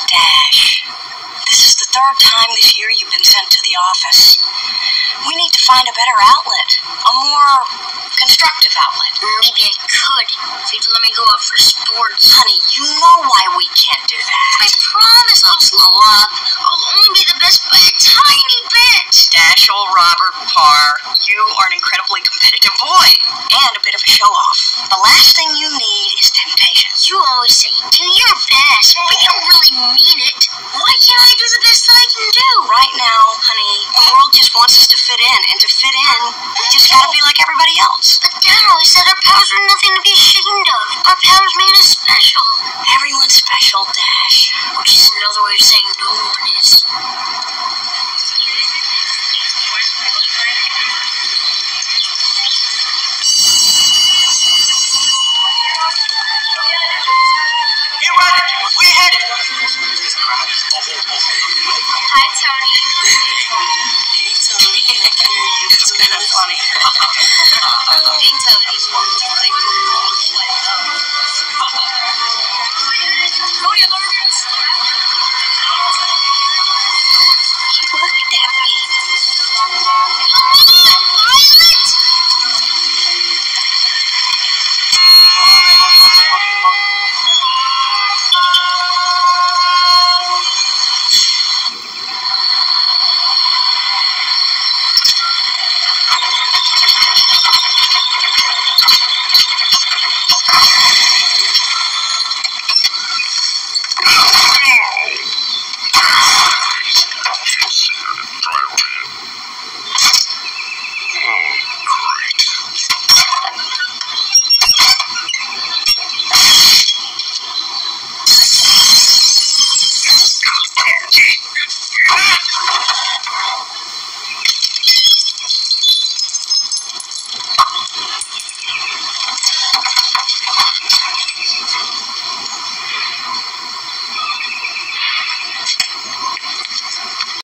Dash, this is the third time this year you've been sent to the office. We need to find a better outlet, a more constructive outlet. Maybe I could if you'd let me go out for sports. Honey, you know why we can't do that. I promise I'll slow up. I'll only be the best by a tiny bit. Dash, old Robert Parr, you are an incredibly competitive boy and a bit of a show-off. The last thing you need is temptation. You always say, do your best, but you don't really mean it. Why can't I do the best that I can do? Right now, honey, the world just wants us to fit in, and to fit in, we just gotta be like everybody else. But Dad always said our powers were nothing to be ashamed of. Our powers made us special. Everyone's special, Dash. Which is another way of saying no one is. Hey, Roger, where you headed? Hi, Tony. Hey, Tony. It's kind of funny. Hey, Tony. Tony, I'm over here.